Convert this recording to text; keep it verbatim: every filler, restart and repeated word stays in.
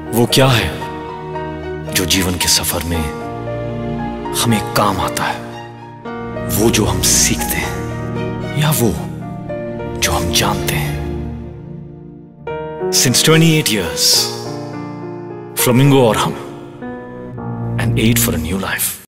वो क्या है जो जीवन के सफर में हमें काम आता है? वो जो हम सीखते हैं या वो जो हम जानते हैं? Since twenty-eight years, Flamingo और हम, an aid for a new life.